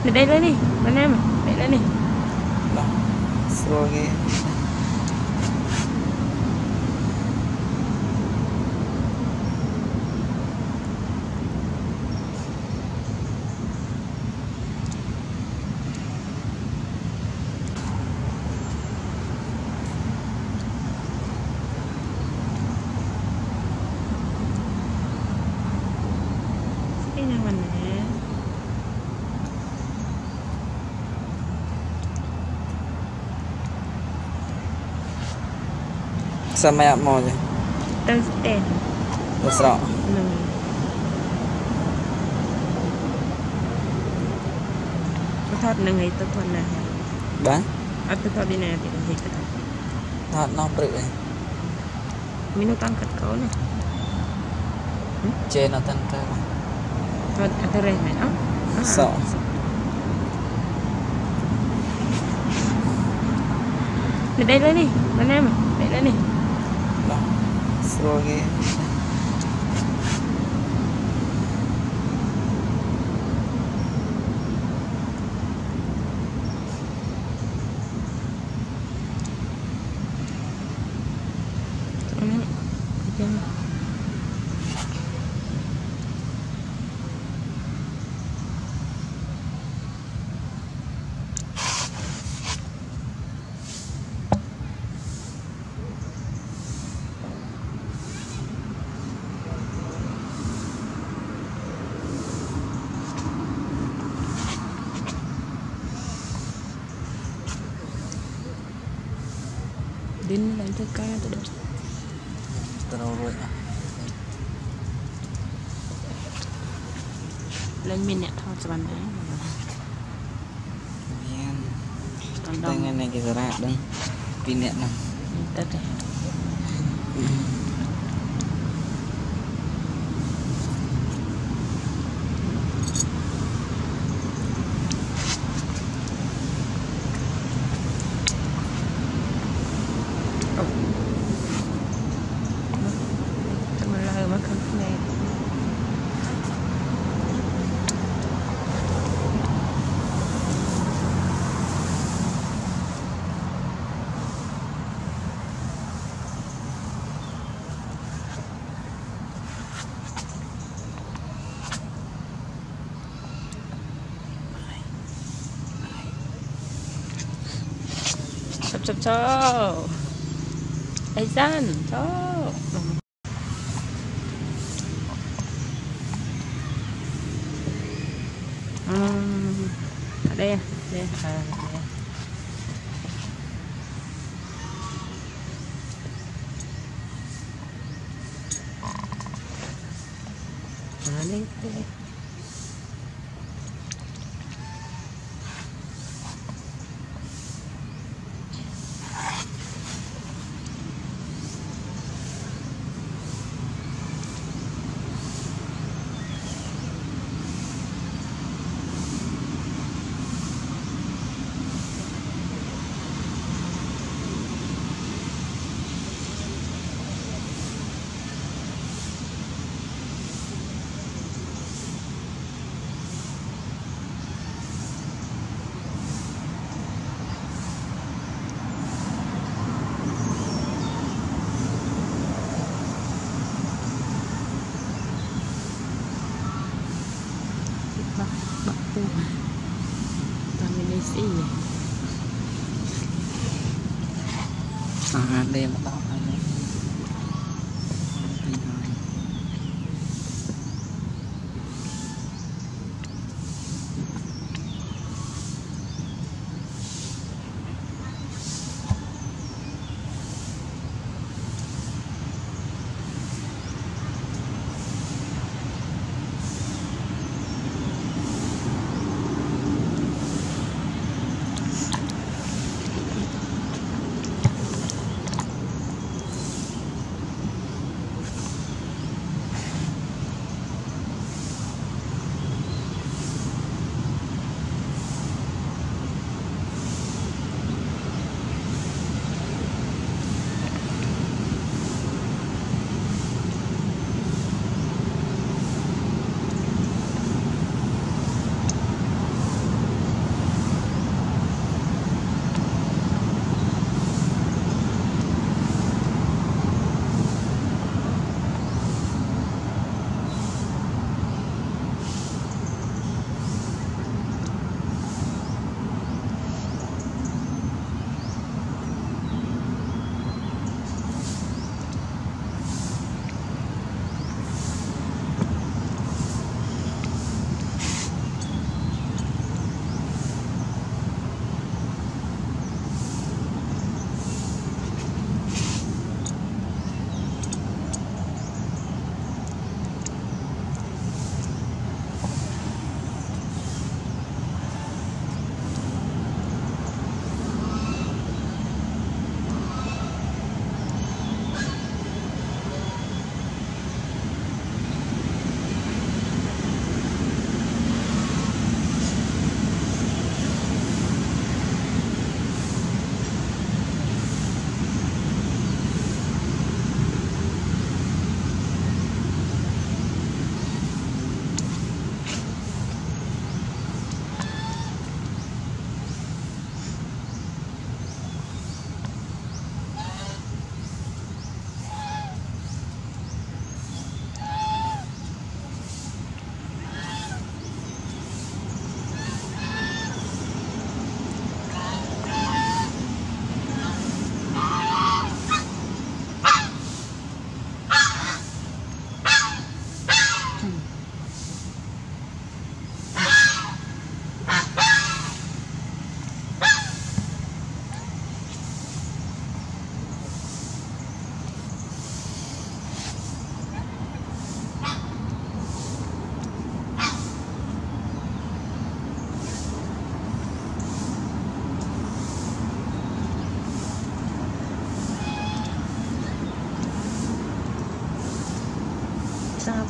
Đây lên đi, bên em, đây lên đi. Đó, xua ghê. Cái nhà mình nè. Sao mẹ mò vậy? Tao đèn. Nó sợ. Thoát nâng ấy tôi còn nè. Bán? Tôi thoát đi nè thì mình thấy Thoát non rự này. Mình nó tăng cắt cấu nè. Chê nó tăng cao. Thoát tôi rèn này đó. Sợ. Đây lên đi, bên em, đây lên đi. Đó, xua ghê. Đến lấy thức ca tôi được. Tao rồi. Lên mình nhẹ thôi cho bạn đấy. Còn đâu nghe này cái ra đừng pin điện nè. Tất rồi. Cho Ê dân cho ở đây đây lên bạc tu toàn mình đi xí Đêm đó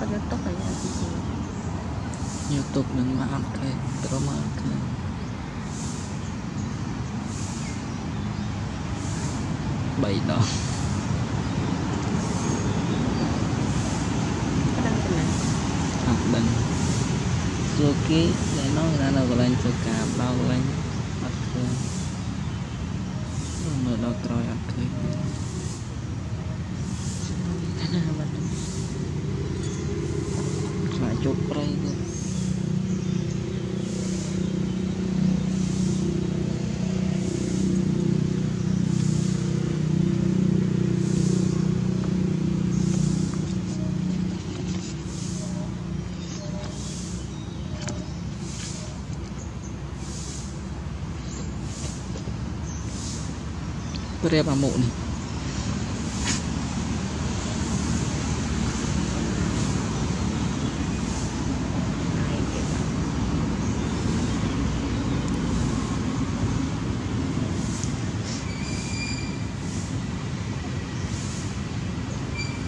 có YouTube rồi nha chị. YouTube đừng mà ăn cái pro mà cái bảy đó Có đăng trên này. đừng xua ký để nó ra đâu có lên cho cả bao lên mặt cười mở đầu trôi ăn cười lại chụp đây luôn rep vào mụ này